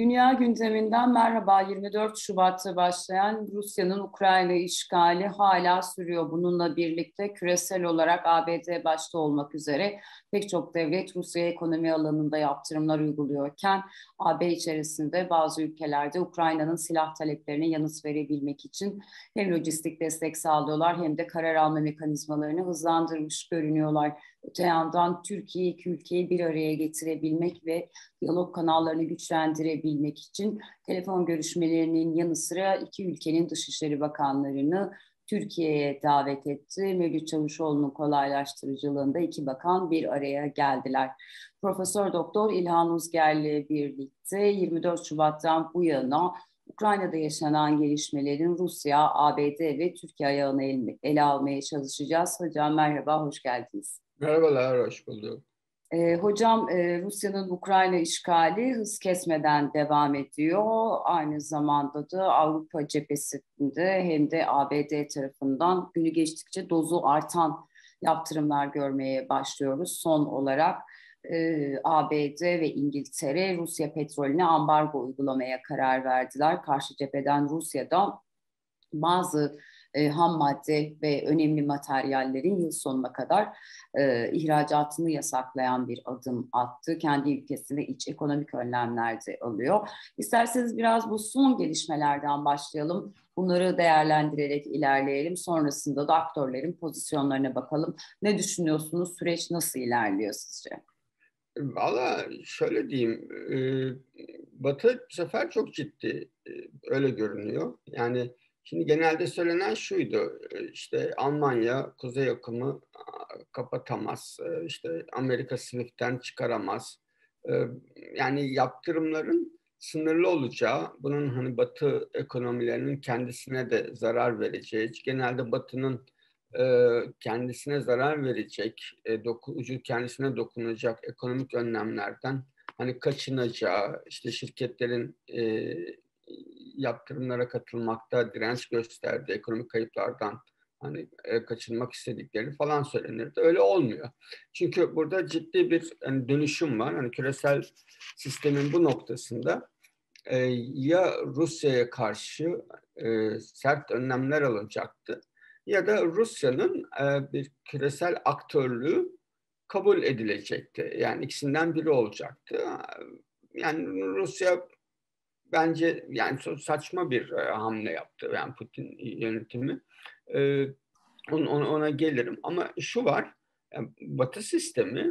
Dünya gündeminden merhaba. 24 Şubat'ta başlayan Rusya'nın Ukrayna işgali hala sürüyor. Bununla birlikte küresel olarak ABD başta olmak üzere pek çok devlet Rusya ekonomi alanında yaptırımlar uyguluyorken AB içerisinde bazı ülkelerde Ukrayna'nın silah taleplerine yanıt verebilmek için hem lojistik destek sağlıyorlar hem de karar alma mekanizmalarını hızlandırmış görünüyorlar. Öte yandan Türkiye iki ülkeyi bir araya getirebilmek ve diyalog kanallarını güçlendirebilmek için telefon görüşmelerinin yanı sıra iki ülkenin Dışişleri Bakanlarını Türkiye'ye davet etti. Mevlüt Çavuşoğlu'nun kolaylaştırıcılığında iki bakan bir araya geldiler. Profesör Doktor İlhan Uzger'le birlikte 24 Şubat'tan bu yana Ukrayna'da yaşanan gelişmelerin Rusya, ABD ve Türkiye ayağını ele almaya çalışacağız. Hocam merhaba, hoş geldiniz. Merhabalar, hoş bulduk. Hocam Rusya'nın Ukrayna işgali hız kesmeden devam ediyor. Aynı zamanda da Avrupa cephesinde hem de ABD tarafından günü geçtikçe dozu artan yaptırımlar görmeye başlıyoruz. Son olarak ABD ve İngiltere Rusya petrolüne ambargo uygulamaya karar verdiler. Karşı cepheden Rusya'da bazı ham madde ve önemli materyallerin yıl sonuna kadar ihracatını yasaklayan bir adım attı. Kendi ülkesinde iç ekonomik önlemler de alıyor. İsterseniz biraz bu son gelişmelerden başlayalım. Bunları değerlendirerek ilerleyelim. Sonrasında da aktörlerin pozisyonlarına bakalım. Ne düşünüyorsunuz? Süreç nasıl ilerliyor sizce? Valla şöyle diyeyim, Batı bu sefer çok ciddi, öyle görünüyor. Yani şimdi genelde söylenen şuydu, işte Almanya kuzey akımı kapatamaz, işte Amerika SWIFT'ten çıkaramaz. Yani yaptırımların sınırlı olacağı, bunun hani Batı ekonomilerinin kendisine de zarar vereceği, genelde Batı'nın kendisine zarar verecek, ucu kendisine dokunacak ekonomik önlemlerden hani kaçınacağı, işte şirketlerin yaptırımlara katılmakta direnç gösterdiği, ekonomik kayıplardan hani kaçınmak istedikleri falan söylenirdi. Öyle olmuyor. Çünkü burada ciddi bir hani, dönüşüm var. Hani küresel sistemin bu noktasında ya Rusya'ya karşı sert önlemler alınacaktı ya da Rusya'nın bir küresel aktörlüğü kabul edilecekti. Yani ikisinden biri olacaktı. Yani Rusya bence yani saçma bir hamle yaptı. Yani Putin yönetimi. E, ona gelirim. Ama şu var, Batı sistemi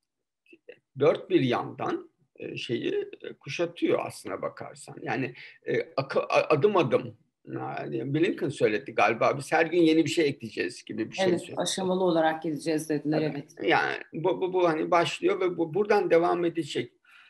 dört bir yandan şeyi kuşatıyor aslına bakarsan. Yani adım adım, yani Blinken söyledi galiba, biz her gün yeni bir şey ekleyeceğiz gibi bir şey Evet, söyledi. aşamalı olarak gideceğiz dediler, Tabii. evet. Yani bu hani başlıyor ve bu buradan devam edecek.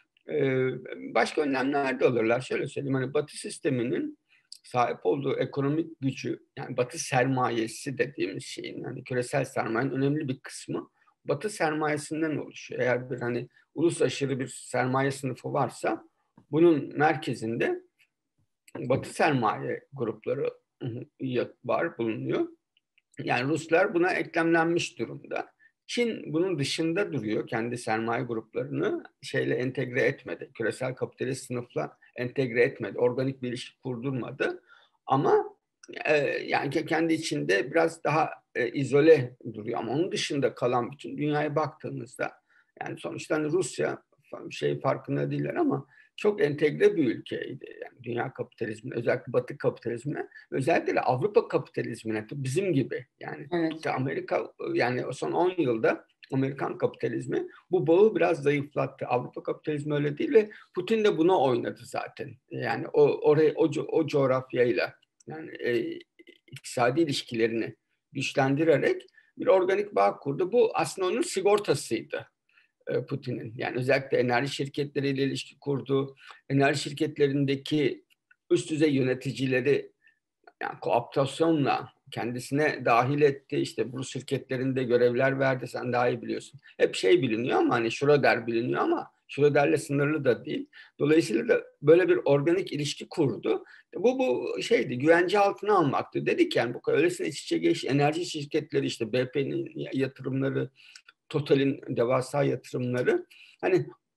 Başka önlemler de alırlar. Şöyle söyleyeyim, hani Batı sisteminin sahip olduğu ekonomik gücü, yani Batı sermayesi dediğimiz şeyin, hani küresel sermayenin önemli bir kısmı Batı sermayesinden oluşuyor. Eğer bir hani ulus aşırı bir sermaye sınıfı varsa bunun merkezinde Batı sermaye grupları bulunuyor. Yani Ruslar buna eklemlenmiş durumda. Çin bunun dışında duruyor. Kendi sermaye gruplarını şeyle entegre etmedi. Küresel kapitalist sınıfla entegre etmedi. Organik bir ilişki kurdurmadı. Ama yani kendi içinde biraz daha izole duruyor. Ama onun dışında kalan bütün dünyaya baktığımızda, yani sonuçta hani Rusya şey farkında değiller ama çok entegre bir ülkeydi. Yani dünya kapitalizmine, özellikle Batı kapitalizmine, özellikle Avrupa kapitalizmine, bizim gibi. Yani Evet. işte Amerika, yani son 10 yılda Amerikan kapitalizmi bu bağı biraz zayıflattı. Avrupa kapitalizmi öyle değil ve Putin de buna oynadı zaten. Yani o coğrafyayla, yani iktisadi ilişkilerini güçlendirerek bir organik bağ kurdu. Bu aslında onun sigortasıydı. Putin'in. Yani özellikle enerji şirketleriyle ilişki kurdu. Enerji şirketlerindeki üst düzey yöneticileri yani kooptasyonla kendisine dahil etti. İşte bu şirketlerinde görevler verdi. Sen daha iyi biliyorsun. Hep şey biliniyor ama hani Schröder biliniyor ama Schröder'le sınırlı da değil. Dolayısıyla da böyle bir organik ilişki kurdu. Bu şeydi, güvence altına almaktı. Dedik yani bu öylesine iç içe geç enerji şirketleri, işte BP'nin yatırımları, Total'in devasa yatırımları, hani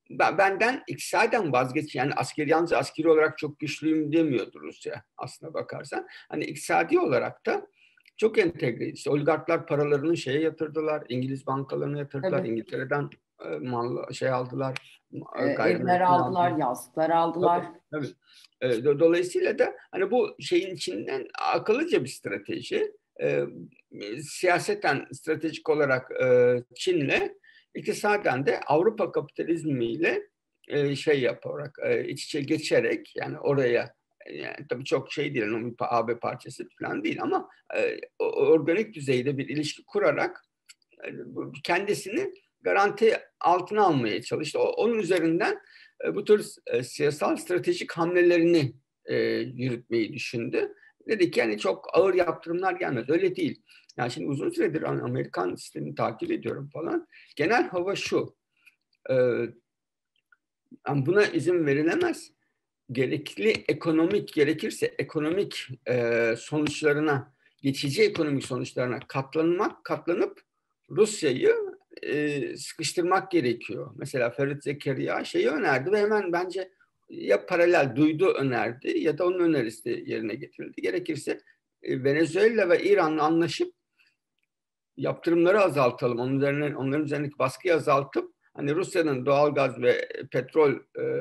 benden iktisaden vazgeç, yani yalnız askeri olarak çok güçlüyüm demiyordu Rusya aslına bakarsan. Hani iktisadi olarak da çok entegre. İşte oligarklar paralarını şeye yatırdılar, İngiliz bankalarına yatırdılar, Tabii. İngiltere'den mal aldılar, Evler gayrimenkul aldılar, aldılar. yazlıklar Tabii, aldılar. tabii. Dolayısıyla da hani bu şeyin içinden akıllıca bir strateji. Siyaseten stratejik olarak Çin'le, iktisaden de Avrupa kapitalizmiyle şey yaparak, iç içe geçerek, yani oraya, yani tabii çok şey değil, yani AB parçası falan değil ama organik düzeyde bir ilişki kurarak kendisini garanti altına almaya çalıştı. Onun üzerinden bu tür siyasal stratejik hamlelerini yürütmeyi düşündü. Dedi ki yani çok ağır yaptırımlar gelmez. Öyle değil. Yani şimdi uzun süredir Amerikan sistemini takip ediyorum falan. Genel hava şu. E, Yani buna izin verilemez. Gerekirse ekonomik sonuçlarına, geçici ekonomik sonuçlarına katlanıp Rusya'yı sıkıştırmak gerekiyor. Mesela Ferit Zekeriya şeyi önerdi ve hemen bence ya paralel duydu önerdi ya da onun önerisi yerine getirildi. Gerekirse Venezuela ve İran'la anlaşıp yaptırımları azaltalım. Onların üzerindeki baskıyı azaltıp hani Rusya'nın doğal gaz ve petrol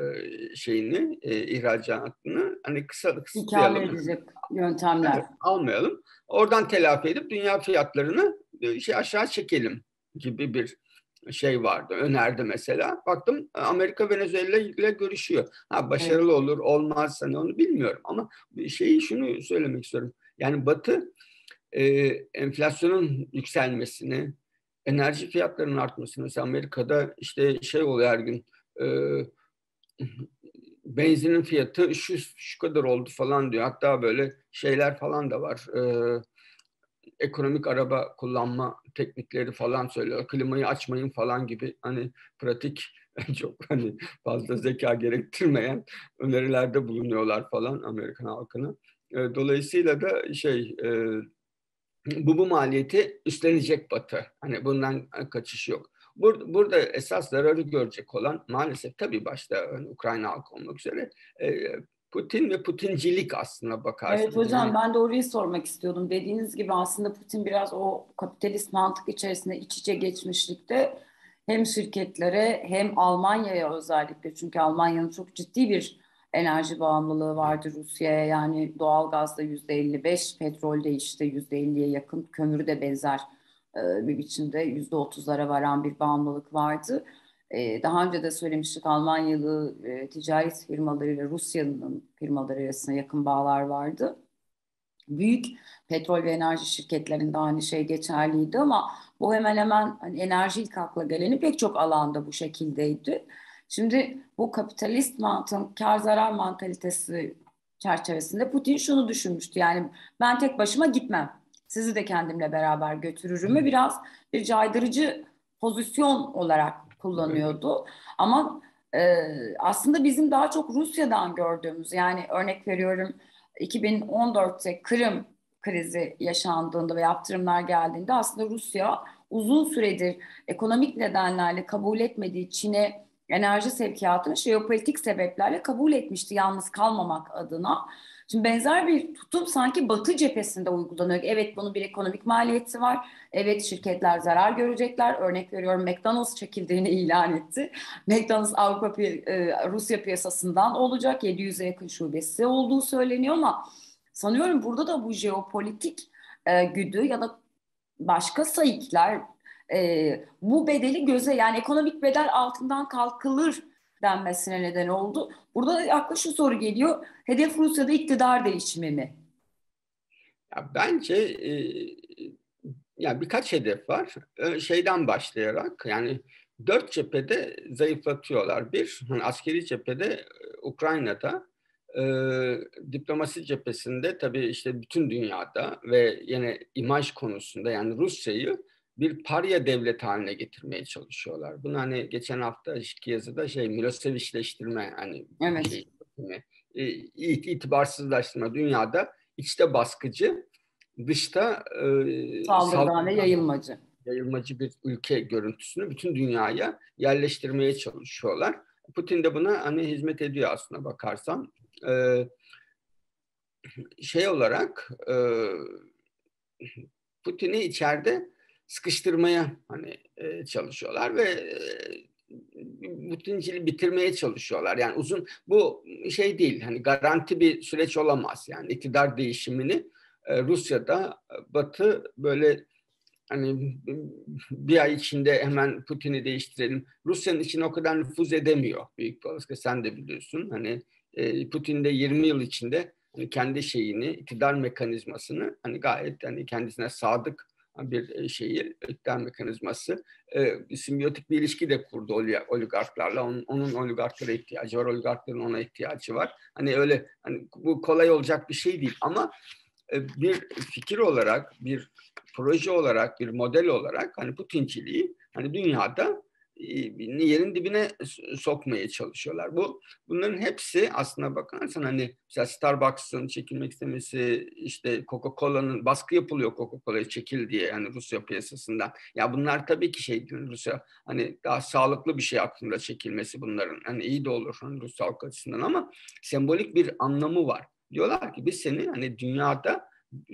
ihracatını hani İkame kısıtlayalım. edecek yöntemler. Evet, almayalım. Oradan telafi edip dünya fiyatlarını aşağı çekelim gibi bir şey vardı. Önerdi mesela. Baktım Amerika Venezuela ile görüşüyor. Ha, Evet. başarılı olur, olmaz, hani onu bilmiyorum ama şunu söylemek istiyorum. Yani Batı enflasyonun yükselmesini, enerji fiyatlarının artmasını, mesela Amerika'da işte şey oluyor her gün, e, benzinin fiyatı şu kadar oldu falan diyor. Hatta böyle şeyler falan da var. Ekonomik araba kullanma teknikleri falan söylüyor. Klimayı açmayın falan gibi hani pratik, çok hani fazla zeka gerektirmeyen önerilerde bulunuyorlar falan Amerikan halkına. Dolayısıyla da bu maliyeti üstlenecek Batı. Hani bundan kaçış yok. Burada esas zararı görecek olan maalesef tabii başta hani Ukrayna halkı olmak üzere Putin ve Putincilik aslına Evet bakarsanız. hocam, Yani ben de orayı sormak istiyordum. Dediğiniz gibi aslında Putin biraz o kapitalist mantık içerisinde iç içe geçmişlikte hem şirketlere hem Almanya'ya özellikle, çünkü Almanya'nın çok ciddi bir enerji bağımlılığı vardı Rusya'ya. Yani doğalgazda %55, petrolde işte %50'ye yakın, kömürü de benzer bir biçimde %30'lara varan bir bağımlılık vardı. Daha önce de söylemiştik, Almanyalı ticaret firmalarıyla Rusya'nın firmaları arasında yakın bağlar vardı. Büyük petrol ve enerji şirketlerinde aynı şey geçerliydi ama bu hemen hemen hani enerji ilk akla geleni pek çok alanda bu şekildeydi. Şimdi bu kapitalist mantığın kar zarar mantalitesi çerçevesinde Putin şunu düşünmüştü: yani ben tek başıma gitmem, sizi de kendimle beraber götürürümü biraz bir caydırıcı pozisyon olarak kullanıyordu. Ama aslında bizim daha çok Rusya'dan gördüğümüz, yani örnek veriyorum, 2014'te Kırım krizi yaşandığında ve yaptırımlar geldiğinde aslında Rusya uzun süredir ekonomik nedenlerle kabul etmediği Çin'e enerji sevkiyatını jeopolitik sebeplerle kabul etmişti, yalnız kalmamak adına. Şimdi benzer bir tutum sanki Batı cephesinde uygulanıyor. Evet, bunun bir ekonomik maliyeti var. Evet, şirketler zarar görecekler. Örnek veriyorum, McDonald's çekildiğini ilan etti. McDonald's Rusya piyasasından olacak. 700'e yakın şubesi olduğu söyleniyor ama sanıyorum burada da bu jeopolitik güdü ya da başka sayıklar bu bedeli göze, yani ekonomik bedel altından kalkılır denmesine neden oldu. Burada akla şu soru geliyor: hedef Rusya'da iktidar değişimi mi? ya bence ya birkaç hedef var. Şeyden başlayarak yani dört cephede zayıflatıyorlar. Bir, hani askeri cephede Ukrayna'da, e, diplomasi cephesinde tabii işte bütün dünyada ve yine imaj konusunda yani Rusya'yı bir parya devlet haline getirmeye çalışıyorlar. Bunu hani geçen hafta iki yazıda Milosevicleştirme, hani Evet, şey itibarsızlaştırma, dünyada içte baskıcı, dışta saldırgan ve saldırgan, yayılmacı. yayılmacı bir ülke görüntüsünü bütün dünyaya yerleştirmeye çalışıyorlar. Putin de buna hani hizmet ediyor aslına bakarsan. Şey olarak Putin'i içeride sıkıştırmaya hani çalışıyorlar ve Putinciliği bitirmeye çalışıyorlar. Yani bu şey değil, hani garanti bir süreç olamaz. Yani iktidar değişimini Rusya'da Batı böyle hani bir ay içinde hemen Putin'i değiştirelim. Rusya'nın içine o kadar nüfuz edemiyor büyük bir olasılıkla, sen de biliyorsun. Hani Putin de 20 yıl içinde hani kendi şeyini, iktidar mekanizmasını hani gayet hani kendisine sadık bir iktidar mekanizması, simbiyotik bir ilişki de kurdu oligarklarla. Onun oligarklara ihtiyacı var, oligarkların ona ihtiyacı var. Hani öyle hani bu kolay olacak bir şey değil ama bir fikir olarak, bir proje olarak, bir model olarak hani Putinciliği hani dünyada yerin dibine sokmaya çalışıyorlar. Bunların hepsi aslına bakarsan hani mesela Starbucks'ın çekilmek istemesi, işte Coca-Cola'nın baskı yapılıyor Coca-Cola'ya çekil diye yani Rusya piyasasından. Ya bunlar tabii ki Rusya hani daha sağlıklı bir şey aklında çekilmesi bunların. Hani iyi de olur hani Rus halkı açısından ama sembolik bir anlamı var. Diyorlar ki biz seni hani dünyada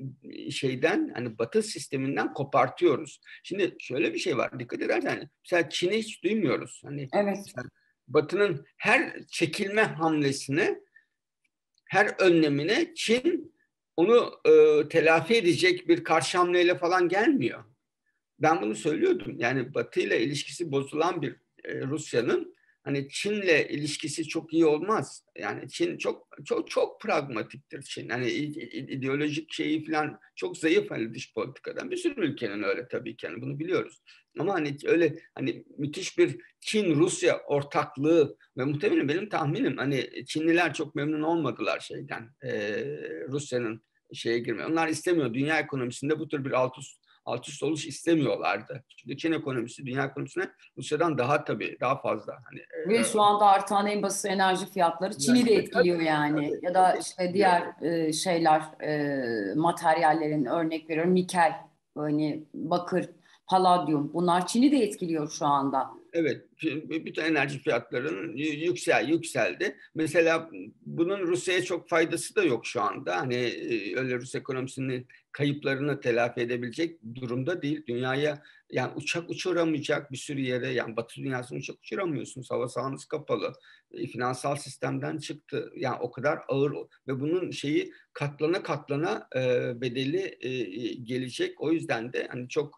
hani Batı sisteminden kopartıyoruz. Şimdi şöyle bir şey var. Dikkat edersen mesela Çin'i hiç duymuyoruz. Hani Evet. Batı'nın her çekilme hamlesine, her önlemine Çin onu telafi edecek bir karşı hamleyle falan gelmiyor. Ben bunu söylüyordum. Yani Batı ile ilişkisi bozulan bir Rusya'nın hani Çin'le ilişkisi çok iyi olmaz. Yani Çin çok çok çok pragmatiktir Çin. Hani ideolojik şeyi falan çok zayıf hani dış politikadan. Bir sürü ülkenin öyle tabii ki. Yani bunu biliyoruz. Ama hani öyle hani müthiş bir Çin-Rusya ortaklığı ve muhtemelen benim tahminim hani Çinliler çok memnun olmadılar Rusya'nın şeye girmeye. Onlar istemiyor. Dünya ekonomisinde bu tür bir alt üst oluş istemiyorlardı. Çünkü Çin ekonomisi dünya ekonomisine Rusya'dan daha fazla hani Ve şu anda artan en basit enerji fiyatları Çin'i de etkiliyor yani. Ya da tabii işte diyor. diğer şeyler, materyallerin, örnek veriyorum, nikel, hani bakır, paladyum, bunlar Çin'i de etkiliyor şu anda. Evet, bütün enerji fiyatlarının yükseldi. Mesela bunun Rusya'ya çok faydası da yok şu anda. Hani öyle Rus ekonomisinin kayıplarını telafi edebilecek durumda değil. Dünyaya yani uçak uçuramayacak bir sürü yere, yani Batı dünyasını uçak uçuramıyorsunuz. Hava sahanız kapalı. Finansal sistemden çıktı. Yani o kadar ağır ve bunun katlana katlana bedeli gelecek. O yüzden de hani çok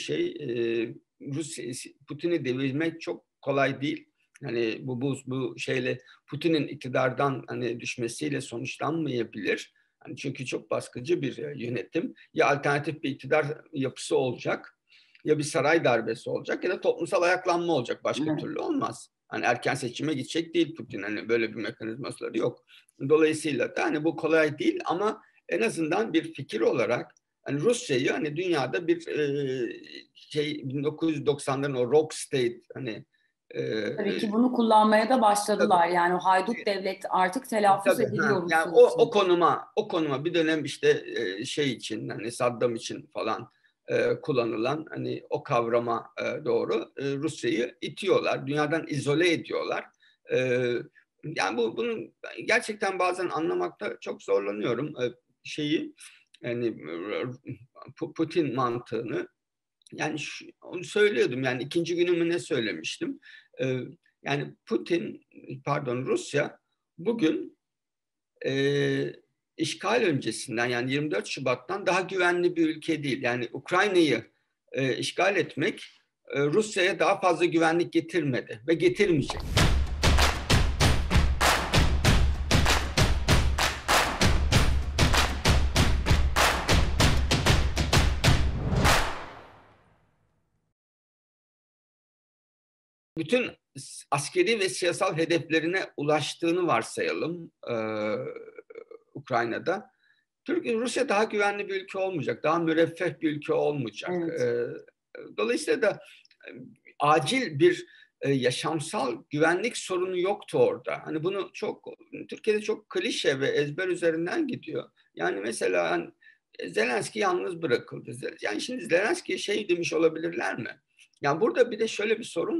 Rusya Putin'i devirmek çok kolay değil. Hani bu şeyle Putin'in iktidardan hani düşmesiyle sonuçlanmayabilir. Hani çünkü çok baskıcı bir yönetim. Ya alternatif bir iktidar yapısı olacak, ya bir saray darbesi olacak ya da toplumsal ayaklanma olacak. Başka Evet. türlü olmaz. Hani erken seçime gidecek değil Putin. Hani böyle bir mekanizması yok. Dolayısıyla da hani bu kolay değil ama en azından bir fikir olarak hani Rusya'yı hani dünyada bir 1990'ların o rock state hani Tabii ki bunu kullanmaya da tabii, başladılar. Yani o haydut devlet artık telaffuz tabii ediliyor yani Rusya o için. konuma bir dönem işte için hani Saddam için falan kullanılan hani o kavrama doğru Rusya'yı itiyorlar. Dünyadan izole ediyorlar. E, Yani bunun gerçekten bazen anlamakta çok zorlanıyorum şeyi yani Putin mantığını. Yani onu söylüyordum yani ikinci günümü ne söylemiştim. Ee, Yani Rusya bugün e, işgal öncesinden yani 24 Şubat'tan daha güvenli bir ülke değil. Yani Ukrayna'yı işgal etmek Rusya'ya daha fazla güvenlik getirmedi ve getirmeyecek. Bütün askeri ve siyasal hedeflerine ulaştığını varsayalım Ukrayna'da. Rusya daha güvenli bir ülke olmayacak, daha müreffeh bir ülke olmayacak. Evet. Dolayısıyla da acil bir yaşamsal güvenlik sorunu yoktu orada. Hani bunu Türkiye'de çok klişe ve ezber üzerinden gidiyor. Yani mesela hani, Zelenski yalnız bırakıldı. Yani şimdi Zelenski'ye demiş olabilirler mi? Yani burada bir de şöyle bir sorun var.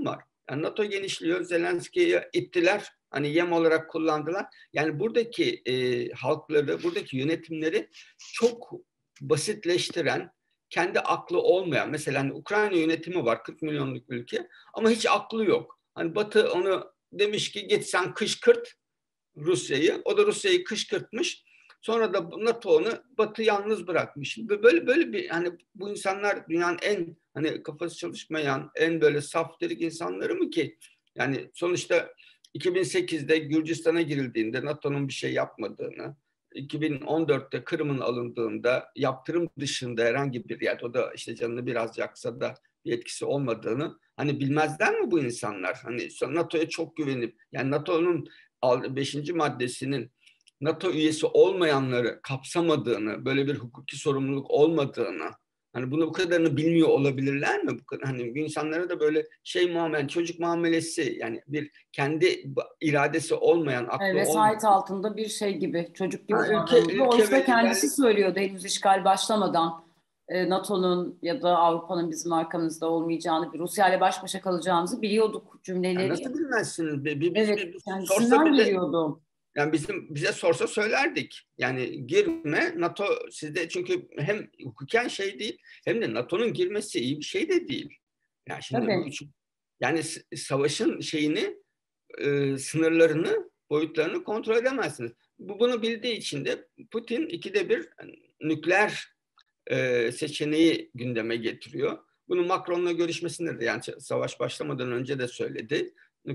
Yani NATO genişliyor, Zelenski'yi ittiler, hani yem olarak kullandılar. Yani buradaki halkları, buradaki yönetimleri çok basitleştiren, kendi aklı olmayan, mesela hani Ukrayna yönetimi var, 40 milyonluk ülke ama hiç aklı yok. Hani Batı onu demiş ki git sen kışkırt Rusya'yı. O da Rusya'yı kışkırtmış. Sonra da NATO onu Batı yalnız bırakmış. Böyle bir, hani bu insanlar dünyanın en hani kafası çalışmayan, en böyle saf delik insanları mı ki? Yani sonuçta 2008'de Gürcistan'a girildiğinde NATO'nun bir şey yapmadığını, 2014'te Kırım'ın alındığında yaptırım dışında herhangi bir yer, o da işte canını biraz yaksa da bir etkisi olmadığını hani bilmezler mi bu insanlar? Hani NATO'ya çok güvenip, yani NATO'nun 5. maddesinin NATO üyesi olmayanları kapsamadığını, böyle bir hukuki sorumluluk olmadığını, hani bunu bu kadarını bilmiyor olabilirler mi? Bu kadar, hani insanlara da böyle şey muamele, çocuk muamelesi, yani bir kendi iradesi olmayan, aklı Vesayet olmayan. altında bir şey gibi, çocuk gibi Ha, davranılıyor. ülke Oysa ve kendisi liderlik. söylüyordu henüz işgal başlamadan NATO'nun ya da Avrupa'nın bizim arkamızda olmayacağını, Rusya ile baş başa kalacağımızı biliyorduk Yani cümleleri. nasıl bilmezsiniz? Evet, Biz sorsa kendisinden bile, geliyordu. yani bize sorsa söylerdik. Yani girme NATO sizde, çünkü hem hukuken şey değil, hem de NATO'nun girmesi iyi bir şey de değil. Yani şimdi bu Tabii. üç, yani savaşın şeyini, sınırlarını, boyutlarını kontrol edemezsiniz. Bunu bildiği için de Putin ikide bir nükleer seçeneği gündeme getiriyor. Bunu Macron'la görüşmesinde de, yani savaş başlamadan önce de söyledi.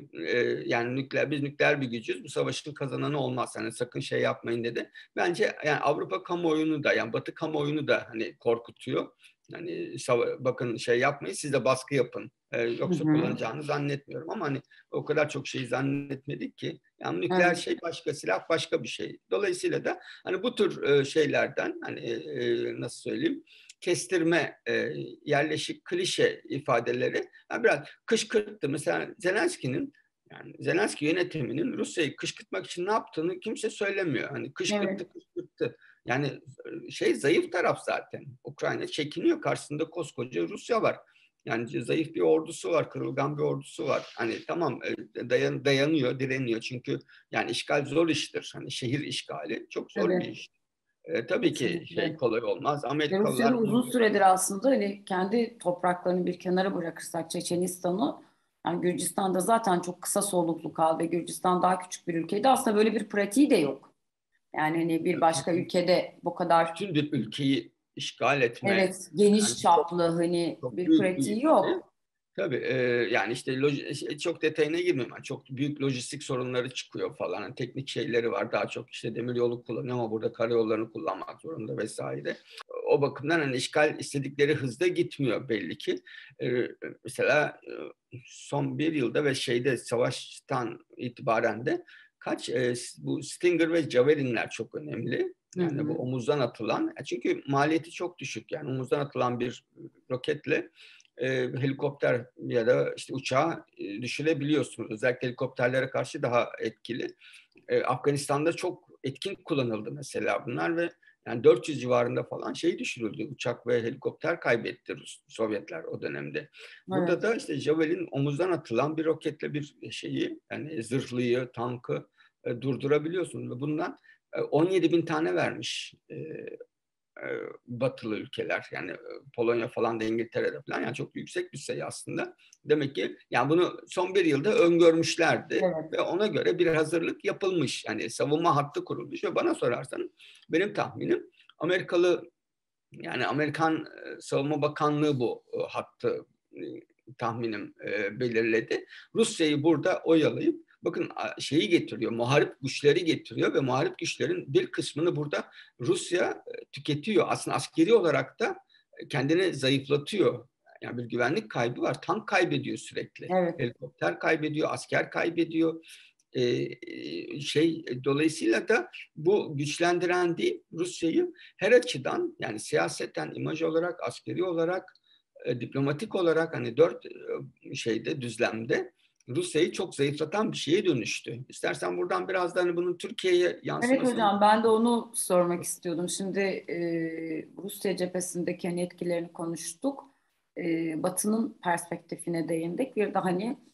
Yani biz nükleer bir gücüz. Bu savaşın kazananı olmaz. Yani sakın şey yapmayın dedi. Bence yani Avrupa kamuoyunu da, yani Batı kamuoyunu da hani korkutuyor. Yani bakın şey yapmayın, siz de baskı yapın. Hı Yoksa hı. kullanacağını zannetmiyorum ama hani o kadar çok şey zannetmedik ki. Yani nükleer Evet. şey başka, silah başka bir şey. Dolayısıyla da hani bu tür şeylerden, hani nasıl söyleyeyim, kestirme, yerleşik klişe ifadeleri yani biraz kışkırttı. Mesela Zelenski'nin, yani Zelenski yönetiminin Rusya'yı kışkırtmak için ne yaptığını kimse söylemiyor. Hani Evet. kışkırttı. Yani şey, zayıf taraf zaten. Ukrayna çekiniyor. Karşısında koskoca Rusya var. Yani zayıf bir ordusu var, kırılgan bir ordusu var. Hani tamam, dayanıyor, direniyor. Çünkü yani işgal zor iştir. Hani şehir işgali çok zor bir Tabii. iş. Tabii ki şey Kesinlikle. kolay olmaz. Ve Rusya'da Amerikalılar uzun bunu, süredir aslında hani kendi topraklarını bir kenara bırakırsak Çeçenistan'ı, yani Gürcistan'da zaten çok kısa soluklu kaldı ve Gürcistan daha küçük bir ülkeydi. Aslında böyle bir pratiği de yok. Yani hani bir başka ülkede bu kadar, bütün bir ülkeyi işgal etme, evet, geniş yani çok çaplı hani çok bir büyük bir pratiği şey. yok. Tabii, yani işte çok detayına girmeyeyim. Yani çok büyük lojistik sorunları çıkıyor falan. Yani teknik şeyleri var. Daha çok işte demiryolu kullanıyor ama burada karayollarını kullanmak zorunda vesaire. O bakımdan hani işgal istedikleri hızda gitmiyor belli ki. E, Mesela son bir yılda ve şeyde, savaştan itibaren de bu Stinger ve Javelin'ler çok önemli. Hı Yani bu hı. omuzdan atılan, çünkü maliyeti çok düşük. Yani omuzdan atılan bir roketle helikopter ya da işte uçağı düşürebiliyorsunuz. Özellikle helikopterlere karşı daha etkili. Afganistan'da çok etkin kullanıldı mesela bunlar ve yani 400 civarında falan şey düşürüldü. Uçak ve helikopter kaybetti Sovyetler o dönemde. Burada Evet. da işte Javelin omuzdan atılan bir roketle bir şeyi, yani zırhlıyı, tankı durdurabiliyorsunuz. Ve bundan 17 bin tane vermiş batılı ülkeler, yani Polonya falan da, İngiltere'de falan, yani çok yüksek bir sayı aslında. Demek ki yani bunu son bir yılda öngörmüşlerdi Evet. ve ona göre bir hazırlık yapılmış. Yani savunma hattı kurulmuş ve bana sorarsan benim tahminim Amerikalı, yani Amerikan Savunma Bakanlığı bu hattı tahminim belirledi. Rusya'yı burada oyalayıp, bakın şeyi getiriyor, muharip güçleri getiriyor ve muharip güçlerin bir kısmını burada Rusya tüketiyor. Aslında askeri olarak da kendini zayıflatıyor. Yani bir güvenlik kaybı var. Tank kaybediyor sürekli. Evet. Helikopter kaybediyor, asker kaybediyor. Dolayısıyla da bu güçlendiren değil, Rusya'yı her açıdan, yani siyaseten, imaj olarak, askeri olarak, diplomatik olarak, hani dört düzlemde Rusya'yı çok zayıflatan bir şeye dönüştü. İstersen buradan biraz da hani bunun Türkiye'ye Evet yansımasını. hocam, ben de onu sormak istiyordum. Şimdi Rusya cephesindeki hani etkilerini konuştuk. Batı'nın perspektifine değindik. Bir de hani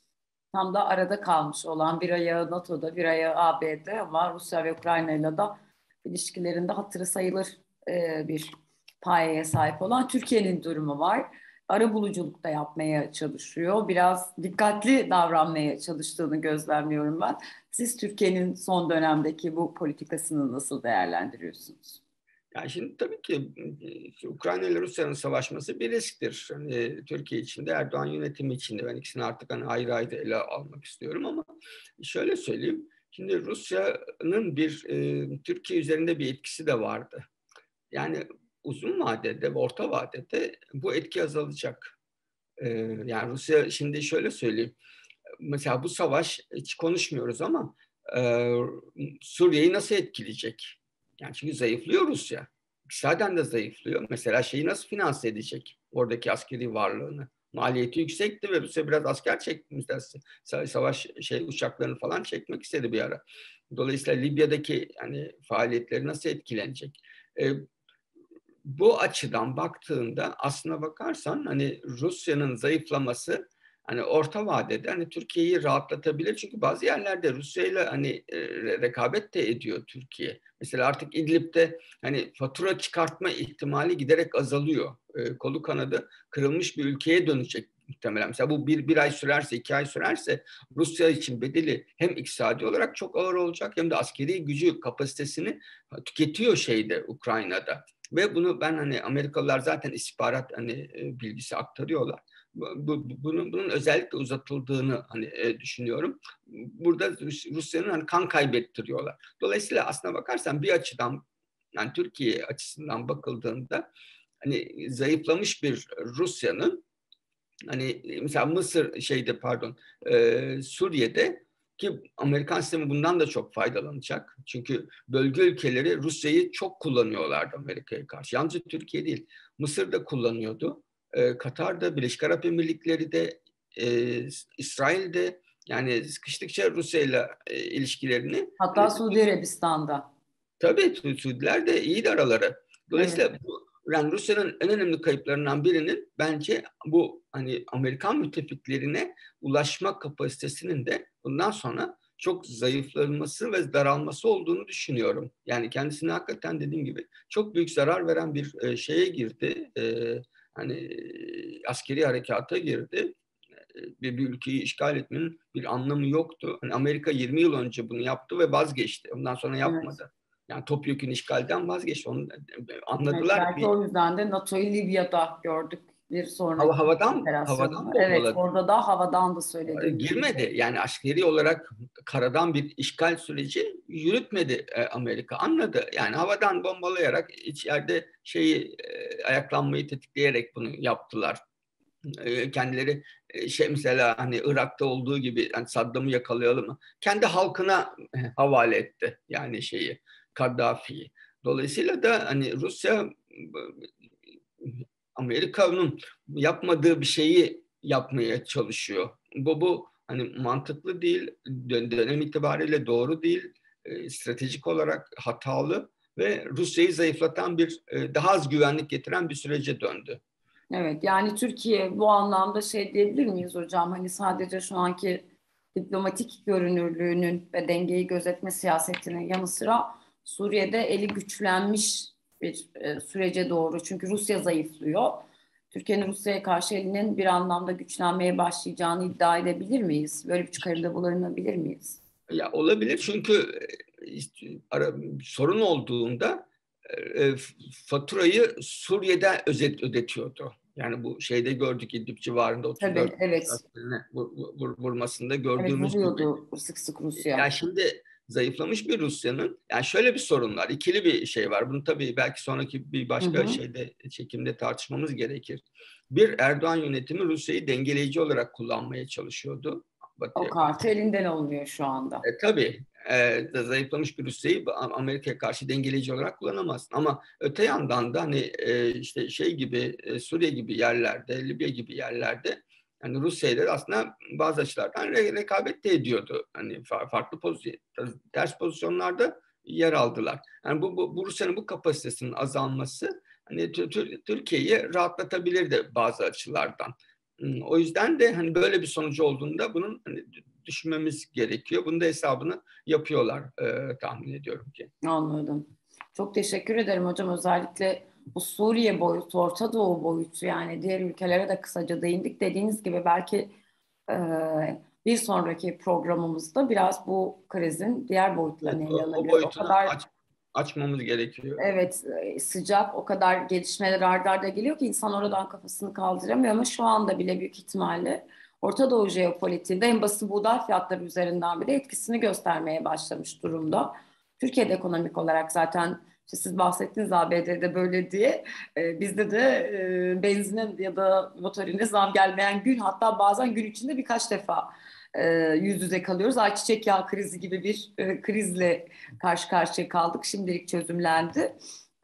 tam da arada kalmış olan, bir ayağı NATO'da, bir ayağı AB'de, ama Rusya ve Ukrayna ile de ilişkilerinde hatırı sayılır bir payeye sahip olan Türkiye'nin durumu var. Arabuluculuk da yapmaya çalışıyor. Biraz dikkatli davranmaya çalıştığını gözlemliyorum ben. Siz Türkiye'nin son dönemdeki bu politikasını nasıl değerlendiriyorsunuz? Yani şimdi tabii ki Ukrayna ile Rusya'nın savaşması bir risktir. Hani Türkiye için de Erdoğan yönetimi için de, ben ikisini artık hani ayrı ayrı ele almak istiyorum ama şöyle söyleyeyim. Şimdi Rusya'nın Türkiye üzerinde bir etkisi de vardı. Yani uzun vadede ve orta vadede bu etki azalacak. Yani Rusya, şimdi şöyle söyleyeyim. Mesela bu savaş hiç konuşmuyoruz ama e, Suriye'yi nasıl etkileyecek? Yani çünkü zayıflıyor Rusya. İktisaden de zayıflıyor. Mesela şeyi nasıl finanse edecek? Oradaki askeri varlığını. Maliyeti yüksekti ve Rusya biraz asker çekti. Savaş uçaklarını falan çekmek istedi bir ara. Dolayısıyla Libya'daki yani faaliyetleri nasıl etkilenecek? E, Bu açıdan baktığında aslına bakarsan hani Rusya'nın zayıflaması hani orta vadede hani Türkiye'yi rahatlatabilir. Çünkü bazı yerlerde Rusya ile hani rekabet de ediyor Türkiye. Mesela artık İdlib'de hani fatura çıkartma ihtimali giderek azalıyor. Kolu kanadı kırılmış bir ülkeye dönecek muhtemelen. Mesela bu bir ay sürerse, 2 ay sürerse Rusya için bedeli hem iktisadi olarak çok ağır olacak hem de askeri gücü, kapasitesini tüketiyor Ukrayna'da. Ve bunu ben hani Amerikalılar zaten istihbarat hani bilgisi aktarıyorlar. Bunun özellikle uzatıldığını hani düşünüyorum. Burada Rusya'nın hani kan kaybettiriyorlar. Dolayısıyla aslına bakarsan bir açıdan yani Türkiye açısından bakıldığında hani zayıflamış bir Rusya'nın hani mesela Suriye'de ki Amerikan sistemi bundan da çok faydalanacak. Çünkü bölge ülkeleri Rusya'yı çok kullanıyorlardı Amerika'ya karşı. Yalnızca Türkiye değil. Mısır da kullanıyordu. Katar'da, Birleşik Arap Emirlikleri'de, İsrail'de yani sıkıştıkça Rusya'yla ilişkilerini Hatta Suudi Arabistan'da. tabii Suudiler de iyi de araları. Evet. Dolayısıyla yani Rusya'nın en önemli kayıplarından birinin bence bu hani Amerikan müttefiklerine ulaşma kapasitesinin de bundan sonra çok zayıflanması ve daralması olduğunu düşünüyorum. Yani kendisine hakikaten dediğim gibi çok büyük zarar veren bir şeye girdi. Hani askeri harekata girdi. Bir ülkeyi işgal etmenin bir anlamı yoktu. Hani Amerika 20 yıl önce bunu yaptı ve vazgeçti. Ondan sonra Evet. yapmadı. Yani topyekun işgalden vazgeçti. Onu Evet, anladılar. belki o yüzden de NATO'yu Libya'da gördük bir sonraki Havadan operasyonda. Evet, bombaladı. orada da havadan da söylediğiniz gibi. Girmedi. Yani askeri olarak karadan bir işgal süreci yürütmedi Amerika. Anladı. Yani havadan bombalayarak içeride ayaklanmayı tetikleyerek bunu yaptılar. Kendileri mesela hani Irak'ta olduğu gibi hani Saddam'ı yakalayalım mı? Kendi halkına havale etti yani Kaddafi'yi. Dolayısıyla da hani Rusya Amerika'nın yapmadığı bir şeyi yapmaya çalışıyor. Bu hani mantıklı değil, dönem itibariyle doğru değil, stratejik olarak hatalı ve Rusya'yı zayıflatan daha az güvenlik getiren bir sürece döndü. Evet, yani Türkiye bu anlamda şey diyebilir miyiz hocam? Hani sadece şu anki diplomatik görünürlüğünün ve dengeyi gözetme siyasetinin yanı sıra Suriye'de eli güçlenmiş bir sürece doğru. Çünkü Rusya zayıflıyor. Türkiye'nin Rusya'ya karşı elinin bir anlamda güçlenmeye başlayacağını iddia edebilir miyiz? Böyle bir çıkarımda bulunabilir miyiz? Ya olabilir çünkü sorun olduğunda faturayı Suriye'den ödetiyordu. Yani bu gördük İdlib civarında Tabii, 34 evet. vurmasında Evet, gördüğümüz gibi. vuruyordu sık sık Rusya. Yani şimdi zayıflamış bir Rusya'nın yani şöyle bir sorun var. İkili bir şey var. Bunu tabii belki sonraki bir Hı başka hı. çekimde tartışmamız gerekir. Bir Erdoğan yönetimi Rusya'yı dengeleyici olarak kullanmaya çalışıyordu O Batı'ya kartı karşı. elinden alınıyor şu anda. Tabii zayıflamış bir Rusya'yı Amerika'ya karşı dengeleyici olarak kullanamazsın. Ama öte yandan da hani işte gibi Suriye gibi yerlerde, Libya gibi yerlerde yani Rusya ile aslında bazı açılardan rekabet de ediyordu. Hani farklı ters pozisyonlarda yer aldılar. Yani bu Rusya'nın bu kapasitesinin azalması hani Türkiye'yi rahatlatabilirdi bazı açılardan. O yüzden de hani böyle bir sonucu olduğunda bunun hani düşünmemiz gerekiyor. Bunun da hesabını yapıyorlar tahmin ediyorum ki. Anladım. Çok teşekkür ederim hocam. Özellikle bu Suriye boyutu, Orta Doğu boyutu, yani diğer ülkelere de kısaca değindik. Dediğiniz gibi belki e, bir sonraki programımızda biraz bu krizin diğer Evet, boyutlarını ele o alabiliriz. O boyutunu kadar açmamız gerekiyor. evet, sıcak, o kadar gelişmeler arda arda geliyor ki insan oradan kafasını kaldıramıyor, ama şu anda bile büyük ihtimalle Orta Doğu jeopolitiğinde en basit buğday fiyatları üzerinden bile etkisini göstermeye başlamış durumda. Türkiye'de ekonomik olarak zaten işte siz bahsettiniz ABD'de böyle diye, bizde de benzine ya da motorine zam gelmeyen gün, hatta bazen gün içinde birkaç defa yüz yüze kalıyoruz. Ayçiçek yağı krizi gibi bir krizle karşı karşıya kaldık. Şimdilik çözümlendi.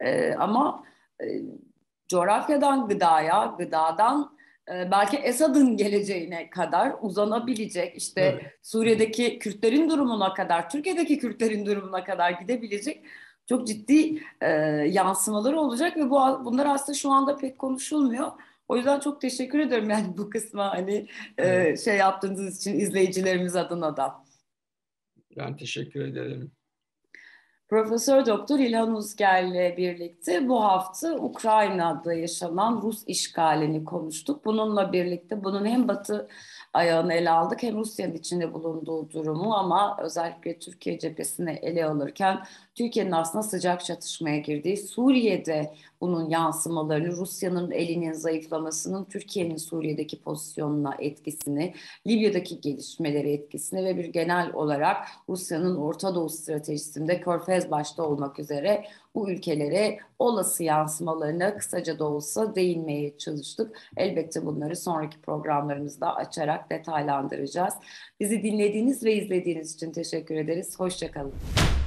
Ama e, coğrafyadan gıdaya, gıdadan belki Esad'ın geleceğine kadar uzanabilecek, işte Evet. Suriye'deki Kürtlerin durumuna kadar, Türkiye'deki Kürtlerin durumuna kadar gidebilecek çok ciddi yansımaları olacak ve bunlar aslında şu anda pek konuşulmuyor. O yüzden çok teşekkür ederim yani bu kısma hani Evet. şey yaptığınız için izleyicilerimiz adına da. Ben teşekkür ederim. Profesör Doktor İlhan Uzger'le birlikte bu hafta Ukrayna'da yaşanan Rus işgalini konuştuk. Bununla birlikte bunun hem Batı ayağını ele aldık, hem Rusya'nın içinde bulunduğu durumu, ama özellikle Türkiye cephesini ele alırken Türkiye'nin aslında sıcak çatışmaya girdiği, Suriye'de bunun yansımalarını, Rusya'nın elinin zayıflamasının Türkiye'nin Suriye'deki pozisyonuna etkisini, Libya'daki gelişmeleri etkisini ve bir genel olarak Rusya'nın Orta Doğu stratejisinde Körfez başta olmak üzere bu ülkelere olası yansımalarına kısaca da olsa değinmeye çalıştık. Elbette bunları sonraki programlarımızda açarak detaylandıracağız. Bizi dinlediğiniz ve izlediğiniz için teşekkür ederiz. Hoşça kalın.